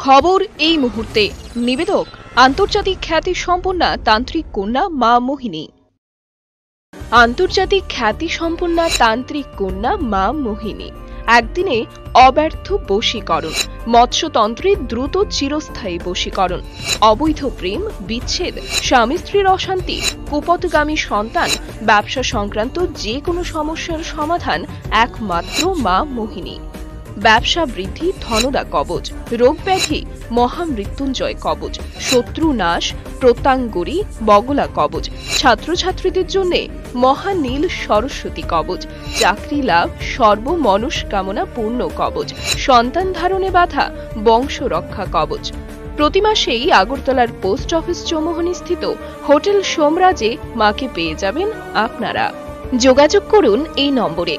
খবর এই মুহূর্তে। নিবেদক আন্তর্জাতিক খ্যাতি সম্পন্না তান্ত্রিক কন্যা মা মোহিনী। আন্তর্জাতিক খ্যাতি সম্পন্না তান্ত্রিক কন্যা মা মোহিনী একদিনে অব্যর্থ বশীকরণ, মৎস্যতন্ত্রের দ্রুত চিরস্থায়ী বশীকরণ, অবৈধ প্রেম বিচ্ছেদ, স্বামী স্ত্রীর অশান্তি, কুপথগামী সন্তান, ব্যবসা সংক্রান্ত যে কোনো সমস্যার সমাধান একমাত্র মা মোহিনী। ব্যবসা বৃদ্ধি ধনদা কবচ, রোগ ব্যাধি মহামৃত্যুঞ্জয় কবচ, শত্রু নাশ প্রত্যাঙ্গরী বগলা কবচ, ছাত্রছাত্রীদের জন্য মহানীল সরস্বতী কবচ, চাকরি লাভ সর্বমনস্কামনা পূর্ণ কবচ, সন্তান ধারণে বাধা বংশ রক্ষা কবচ। প্রতি মাসেই আগরতলার পোস্ট অফিস চৌমুহনী স্থিত হোটেল সোমরাজে মাকে পেয়ে যাবেন আপনারা। যোগাযোগ করুন এই নম্বরে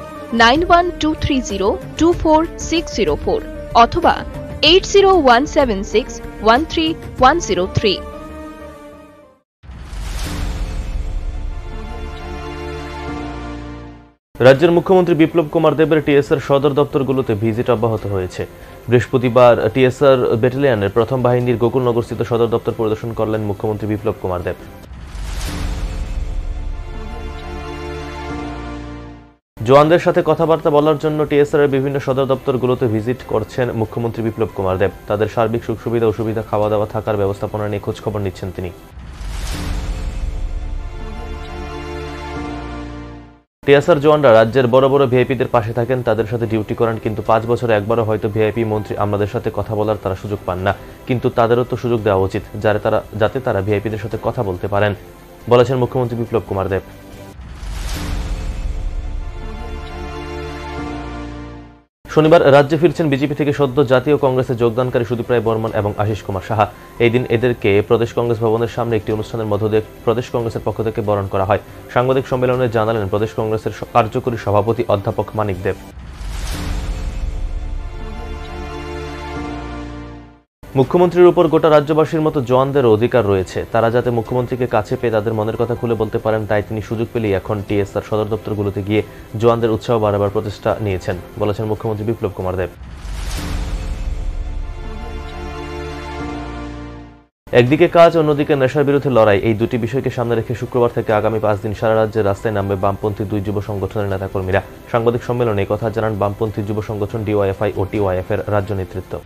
9123024604 অথবা 8017613103। রাজ্যের মুখ্যমন্ত্রী বিপ্লব কুমার দেবের টিএসআর সদর দপ্তরগুলোতে ভিজিট অব্যাহত হয়েছে। বৃহস্পতিবার টিএসআর ব্যাটালিয়নের প্রথম বাহিনীর গোকুলনগরস্থিত সদর দপ্তর পরিদর্শন করলেন মুখ্যমন্ত্রী বিপ্লব কুমার দেব। জওয়ানদের সাথে কথাবার্তা বলার জন্য টিএসআর এর বিভিন্ন সদর দপ্তরগুলোতে ভিজিট করছেন মুখ্যমন্ত্রী বিপ্লব কুমার দেব। তাদের সার্বিক সুখ সুবিধা অসুবিধা, খাওয়া দাওয়া, থাকার ব্যবস্থাপনা নিয়ে খোঁজ খবর নিচ্ছেন তিনি। টিএসআর জওয়ানরা রাজ্যের বড় বড় ভিআইপিদের পাশে থাকেন, তাদের সাথে ডিউটি করেন, কিন্তু 5 বছরে একবারও হয়তো ভিআইপি মন্ত্রী আমাদের সাথে কথা বলার তারা সুযোগ পান না। কিন্তু তাদেরও তো সুযোগ দেওয়া উচিত যাতে তারা ভিআইপিদের সাথে কথা বলতে পারেন, বলেছেন মুখ্যমন্ত্রী বিপ্লব কুমার দেব। শনিবার রাজ্যে ফিরছেন বিজেপি থেকে সদ্য জাতীয় কংগ্রেসে যোগদানকারী সুদীপ রায় বর্মন এবং আশিস কুমার সাহা। এই দিন এদেরকে প্রদেশ কংগ্রেস ভবনের সামনে একটি অনুষ্ঠানের মধ্য দিয়ে প্রদেশ কংগ্রেসের পক্ষ থেকে বরণ করা হয়। সাংবাদিক সম্মেলনে জানালেন প্রদেশ কংগ্রেসের কার্যকরী সভাপতি অধ্যাপক মানিক দেব। মুখ্যমন্ত্রীর উপর গোটা রাজ্যবাসীর মতো জওয়ানদের অধিকার রয়েছে, তারা যাতে মুখ্যমন্ত্রীকে কাছে পেয়ে তাদের মনের কথা খুলে বলতে পারেন, তাই তিনি সুযোগ পেলেই এখন টিএসআর সদর দপ্তরগুলোতে গিয়ে জওয়ানদের উৎসাহ বাড়াবার প্রচেষ্টা নিয়েছেন, বলেছেন মুখ্যমন্ত্রী বিপ্লব কুমার দেব। একদিকে কাজ, অন্যদিকে নেশার বিরুদ্ধে লড়াই, এই দুটি বিষয়কে সামনে রেখে শুক্রবার থেকে আগামী 5 দিন সারা রাজ্যে রাস্তায় নামবে বামপন্থী 2 যুব সংগঠনের নেতাকর্মীরা। সাংবাদিক সম্মেলনে এই কথা জানান বামপন্থী যুব সংগঠন ডিওয়াইএফআই ও টিওয়াইএফ এর রাজ্য নেতৃত্ব।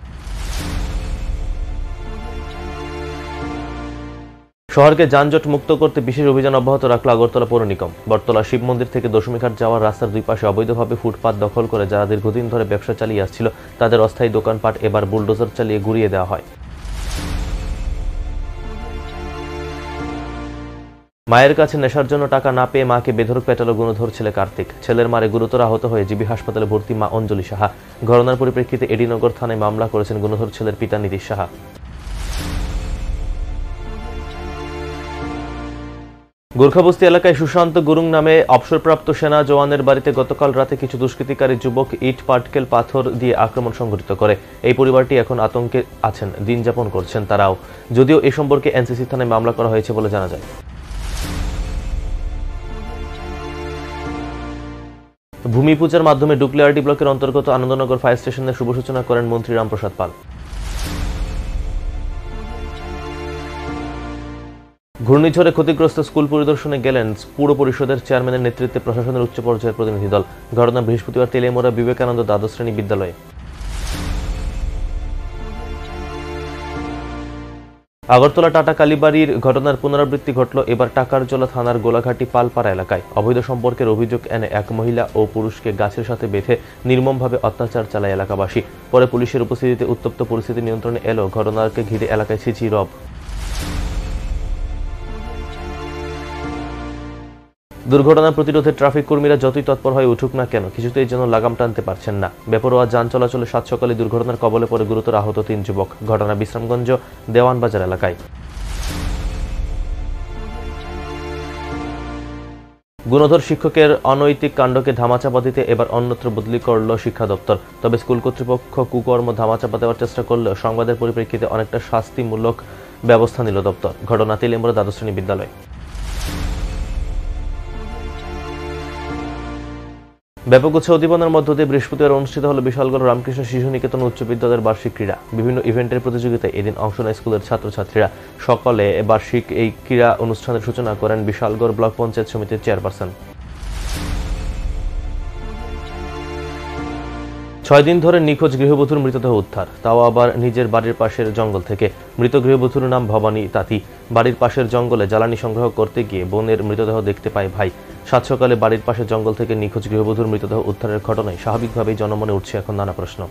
শহরকে যানজট মুক্ত করতে বিশেষ অভিযান অব্যাহত রাখল আগরতলা পৌর নিগম। বটতলা শিব মন্দির থেকে দশমীঘাট যাওয়ার রাস্তার দুই পাশে অবৈধভাবে ফুটপাত দখল করে যারা দীর্ঘদিন ধরে ব্যবসা চালিয়ে আসছিল তাদের অস্থায়ী দোকানপাট এবার বুলডোজার চালিয়ে গুড়িয়ে দেওয়া হয়। মায়ের কাছে নেশার জন্য টাকা না পেয়ে মাকে বেধড়ক পেটালো গুণধর ছেলে কার্তিক। ছেলের মারে গুরুতর আহত হয়ে জিবি হাসপাতালে ভর্তি মা অঞ্জলি সাহা। ঘটনার পরিপ্রেক্ষিতে এডিনগর থানায় মামলা করেছেন গুণধর ছেলের পিতা নীতিশ সাহা। গোর্খাবস্তি এলাকায় সুশান্ত গুরুং নামে অবসরপ্রাপ্ত সেনা জওয়ানের বাড়িতে গতকাল রাতে কিছু দুষ্কৃতিকারী যুবক ইট, পাটকেল, পাথর দিয়ে আক্রমণ সংঘটিত করে। এই পরিবারটি এখন আতঙ্কে আছেন, দিন যাপন করছেন তারাও, যদিও এ সম্পর্কে এনসিসি থানায় মামলা করা হয়েছে বলে জানা যায়। ভূমি পূজার মাধ্যমে ডুকলিয়ারডি ব্লকের অন্তর্গত আনন্দনগর ফায়ার স্টেশনের শুভ সূচনা করেন মন্ত্রী রামপ্রসাদ পাল। ঘূর্ণিঝড়ে ক্ষতিগ্রস্ত স্কুল পরিদর্শনে গেলেন পুর পরিষদের চেয়ারম্যানের নেতৃত্বে প্রশাসনের উচ্চ পর্যায়ের প্রতিনিধি দল। ঘটনা বৃহস্পতিবার তেলিয়ামুড়া বিবেকানন্দ দ্বাদশ শ্রেণী বিদ্যালয়ে। আগরতলা টাটা কালীবাড়ির ঘটনার পুনরাবৃত্তি ঘটল এবার টাকারজলা থানার গোলাঘাটি পালপাড়া এলাকায়। অবৈধ সম্পর্কের অভিযোগ এনে এক মহিলা ও পুরুষকে গাছের সাথে বেঁধে নির্মমভাবে অত্যাচার চালায় এলাকাবাসী। পরে পুলিশের উপস্থিতিতে উত্তপ্ত পরিস্থিতি নিয়ন্ত্রণে এলো। ঘটনাকে ঘিরে এলাকায় ছিছি রব। দুর্ঘটনা প্রতিরোধে ট্রাফিক কর্মীরা যতই তৎপর হয়ে উঠুক না কেন কিছুতেই যেন লাগাম টানতে পারছেন না। বেপরোয়া যান চলাচলে সাত সকালে দুর্ঘটনার কবলে পড়ে গুরুতর আহত 3 যুবক। ঘটনা বিশ্রামগঞ্জ দেওয়ানবাজার এলাকায়। গুণধর শিক্ষকের অনৈতিক কাণ্ডকে ধামাচাপা দিতে এবার অন্যত্র বদলি করল শিক্ষা দপ্তর। তবে স্কুল কর্তৃপক্ষ কুকর্ম ধামাচাপা দেওয়ার চেষ্টা করলেও সংবাদের পরিপ্রেক্ষিতে অনেকটা শাস্তিমূলক ব্যবস্থা নিল দপ্তর। ঘটনা তেলিয়ামুড়া দ্বাদশ শ্রেণী বিদ্যালয়। ব্যাপক উৎসাহ উদ্দীপনার মধ্য দিয়ে বৃহস্পতিবার অনুষ্ঠিত হলো বিশালগড় রামকৃষ্ণ শিশু নিকেতন উচ্চ বিদ্যালয়ের বার্ষিক ক্রীড়া। বিভিন্ন ইভেন্টের প্রতিযোগিতায় এদিন অংশ নেয় স্কুলের ছাত্রছাত্রীরা। সকালে বার্ষিক এই ক্রীড়া অনুষ্ঠানের সূচনা করেন বিশালগড় ব্লক পঞ্চায়েত সমিতির চেয়ারপারসন। 6 দিন ধরে নিখোঁজ গৃহবধূর মৃতদেহ উদ্ধার, তাও আবার নিজের বাড়ির পাশের জঙ্গল থেকে। মৃত গৃহবধূর নাম ভবানী তাঁতি। বাড়ির পাশের জঙ্গলে জ্বালানি সংগ্রহ করতে গিয়ে বোনের মৃতদেহ দেখতে পায় ভাই। সাত সকালে বাড়ির পাশের জঙ্গল থেকে নিখোঁজ গৃহবধূর মৃতদেহ উদ্ধারের ঘটনায় স্বাভাবিকভাবেই জনমনে উঠছে এখন নানা প্রশ্ন।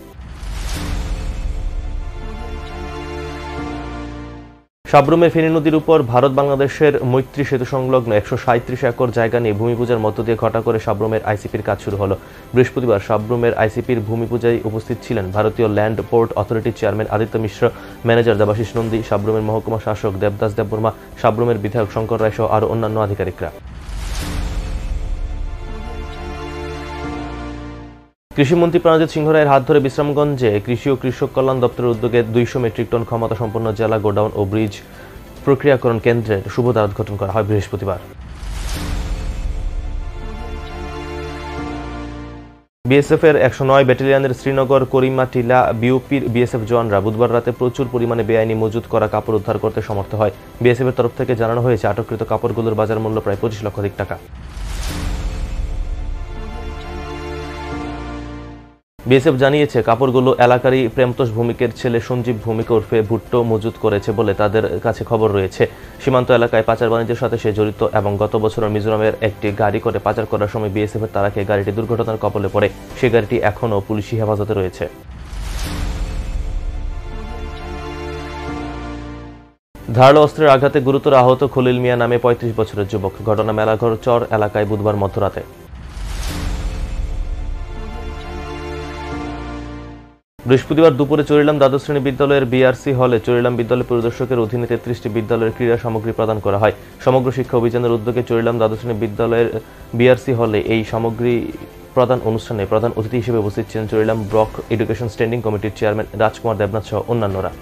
সাব্রুমে ফেনী নদীর উপর ভারত বাংলাদেশের মৈত্রী সেতু সংলগ্ন 137 একর জায়গা নিয়ে ভূমি পূজার মধ্য দিয়ে ঘটা করে সাব্রুমের আইসিপির কাজ শুরু হলো। বৃহস্পতিবার সাব্রুমের আইসিপির ভূমি পূজায় উপস্থিত ছিলেন ভারতীয় ল্যান্ড পোর্ট অথরিটির চেয়ারম্যান আদিত্য মিশ্র, ম্যানেজার দেবাশিস নন্দী, সাব্রুমের মহকুমা শাসক দেবদাস দেববর্মা, সাব্রুমের বিধায়ক শঙ্কর রায় সহ আরও অন্যান্য আধিকারিকরা। কৃষিমন্ত্রী প্রণজিৎ সিংহ রায়ের হাত ধরে বিশ্রামগঞ্জে কৃষি ও কৃষক কল্যাণ দপ্তরের উদ্যোগে 200 মেট্রিক টন ক্ষমতা সম্পন্ন জেলা গোডাউন ও ব্রিজ প্রক্রিয়াকরণ কেন্দ্রের শুভ উদ্ঘাটন করা হয় বৃহস্পতিবার। বিএসএফ এর 109 ব্যাটালিয়নের শ্রীনগর করিমা টিলা বিওপির বিএসএফ জওয়ানরা বুধবার রাতে প্রচুর পরিমাণে বেআইনি মজুত করা কাপড় উদ্ধার করতে সমর্থ হয়। বিএসএফ এর তরফ থেকে জানানো হয়েছে আটককৃত কাপড়গুলোর বাজার মূল্য প্রায় 25 লক্ষ টাকা। বিএসএফ জানিয়েছে কাপড়গুলো এলাকারই প্রেমতোষ ভৌমিকের ছেলে সঞ্জীব ভৌমিক ওরফে ভুট্টো মজুত করেছে বলে তাদের কাছে খবর রয়েছে। সীমান্ত এলাকায় পাচার বাণিজ্যের সাথে সে জড়িত এবং গত বছর মিজোরামের একটি গাড়ি করে পাচার করার সময় বিএসএফ এর তাড়াকে গাড়িটি দুর্ঘটনার কবলে পড়ে। সে গাড়িটি এখনও পুলিশি হেফাজতে রয়েছে। ধারালো অস্ত্রের আঘাতে গুরুতর আহত খলিল মিয়া নামে 35 বছরের যুবক। ঘটনা মেলাঘর চর এলাকায় বুধবার মধ্যরাতে। বৃহস্পতিবার দুপুরে চরিলাম দ্বাদশ শ্রেণী বিদ্যালয়ের বিআরসি হলে চরিলাম বিদ্যালয় পরিদর্শকের অধীনে 33টি বিদ্যালয়ের ক্রীড়া সামগ্রী প্রদান করা হয়। সমগ্র শিক্ষা অভিযানের উদ্যোগে চরিলাম দ্বাদশ শ্রেণী বিদ্যালয়ের বিআরসি হলে এই সামগ্রী প্রদান অনুষ্ঠানে প্রধান অতিথি হিসেবে উপস্থিত ছিলেন চরিলাম ব্লক এডুকেশন স্ট্যান্ডিং কমিটির চেয়ারম্যান রাজকুমার দেবনাথ সহ অন্যান্যরা।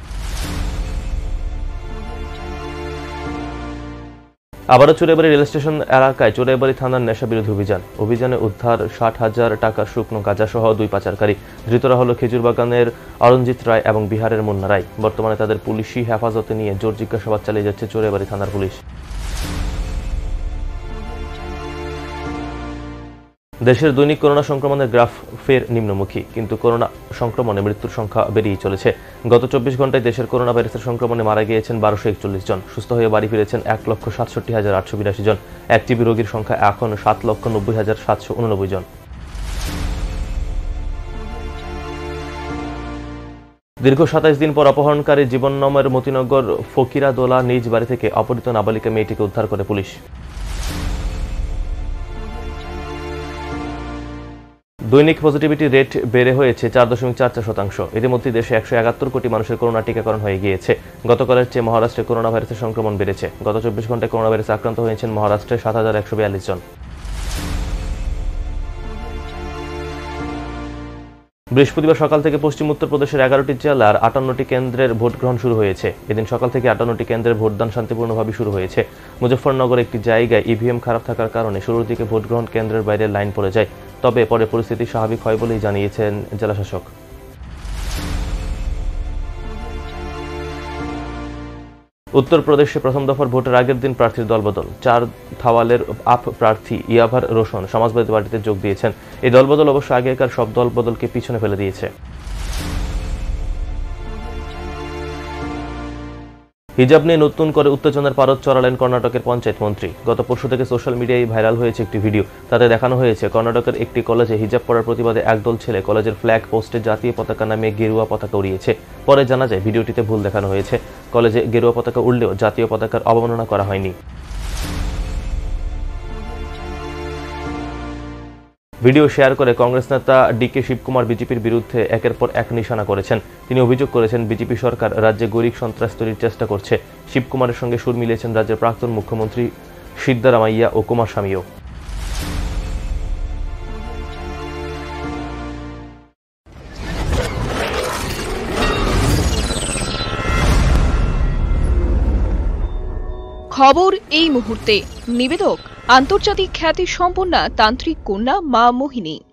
আবারও চোরাইবাড়ি রেল স্টেশন এলাকায় চোরাইবাড়ি থানার নেশা বিরোধী অভিযানে উদ্ধার 60,000 টাকার শুকনো গাঁজা সহ 2 পাচারকারী। ধৃতরা হল খেজুরবাগানের অরঞ্জিত রায় এবং বিহারের মুন্না রায়। বর্তমানে তাদের পুলিশি হেফাজতে নিয়ে জোর জিজ্ঞাসাবাদ চালিয়ে যাচ্ছে চোরাইবাড়ি থানার পুলিশ। দেশের দৈনিক করোনা সংক্রমণের গ্রাফ ফের নিম্নমুখী, কিন্তু করোনা সংক্রমণে মৃত্যুর সংখ্যা বেড়েই চলেছে। গত 24 ঘন্টায় দেশের করোনা ভাইরাসের সংক্রমণে মারা গিয়েছেন 1241 জন। সুস্থ হয়ে বাড়ি ফিরেছেন 1,67,882 জন। অ্যাক্টিভ রোগীর সংখ্যা এখন 7,90,789 জন। দীর্ঘ 27 দিন পর অপহরণকারী জীবননমের মতিনগর ফকিরা দোলা নিজ বাড়ি থেকে অপহৃত নাবালিকা মেয়েটিকে উদ্ধার করে পুলিশ। দৈনিক পজিটিভিটি রেট বেড়ে হয়েছে 4.44%। ইতিমধ্যে দেশে 171 কোটি মানুষের করোনা টিকাকরণ হয়ে গিয়েছে। গতকালের চেয়ে মহারাষ্ট্রে করোনা ভাইরাসের সংক্রমণ বেড়েছে। গত 24 ঘন্টায় করোনা ভাইরাসে আক্রান্ত হয়েছেন মহারাষ্ট্রে 7,142 জন। বৃহস্পতিবার সকাল থেকে পশ্চিম উত্তরপ্রদেশের 11টি জেলার 58টি কেন্দ্রের ভোট গ্রহণ শুরু হয়েছে। এদিন সকাল থেকে 58টি কেন্দ্রের ভোটদান শান্তিপূর্ণভাবে শুরু হয়েছে। মুজফ্ফরনগরে একটি জায়গায় ইভিএম খারাপ থাকার কারণে শুরুর দিকে ভোট গ্রহণ কেন্দ্রের বাইরে লাইন পড়ে যায়। তবে পরে পরিস্থিতি স্বাভাবিক হয় বলেই জানিয়েছেন জেলাশাসক। উত্তরপ্রদেশে প্রথম দফার ভোটের আগের দিন প্রার্থীর দলবদল। 4 থাওয়ালের আপ প্রার্থী ইয়াভার রোশন সমাজবাদী পার্টিতে যোগ দিয়েছেন। এই দলবদল অবশ্য আগেকার সব দলবদলকে পিছনে ফেলে দিয়েছে। হিজাব নিয়ে নতুন করে উত্তেজনার পারদ চড়ালেন কর্ণাটকের পঞ্চায়েত মন্ত্রী। গত পরশু থেকে সোশ্যাল মিডিয়ায় ভাইরাল হয়েছে একটি ভিডিও। তাতে দেখানো হয়েছে কর্ণাটকের একটি কলেজে হিজাব পরার প্রতিবাদে একদল ছেলে কলেজের ফ্ল্যাগ পোস্টে জাতীয় পতাকা নামে গেরুয়া পতাকা উড়িয়েছে। পরে জানা যায় ভিডিওটিতে ভুল দেখানো হয়েছে। কলেজে গেরুয়া পতাকা উড়লেও জাতীয় পতাকার অবমাননা করা হয়নি। ভিডিও শেয়ার করে কংগ্রেস নেতা ডিকে শিবকুমার বিজেপির বিরুদ্ধে একের পর এক নিশানা করেছেন। তিনি অভিযোগ করেছেন বিজেপি সরকার রাজ্যে গৈরিক সন্ত্রাস তৈরির চেষ্টা করছে। শিবকুমারের সঙ্গে সুর মিলিয়েছেন রাজ্যের প্রাক্তন মুখ্যমন্ত্রী সিদ্দারামাইয়া ও কুমারস্বামীও। খবর এই মুহূর্তে, নিবেদক আন্তর্জাতিক খ্যাতি সম্পন্না তান্ত্রিক কন্যা মা মোহিনী।